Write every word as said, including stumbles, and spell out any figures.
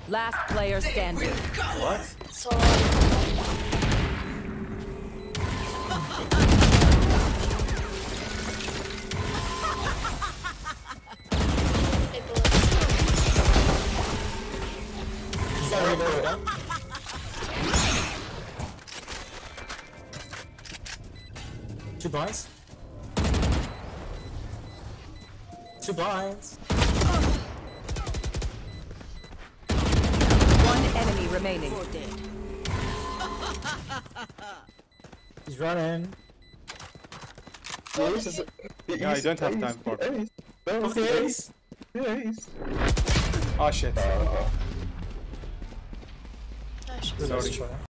Last player standing. What? So. Two blinds. Two blinds. One enemy remaining. He's running. Yeah, this is- Yeah, I don't have time for it. Ace. No, Okay. Ace. Yeah, Ace. Oh shit. Uh, Nice. Sorry.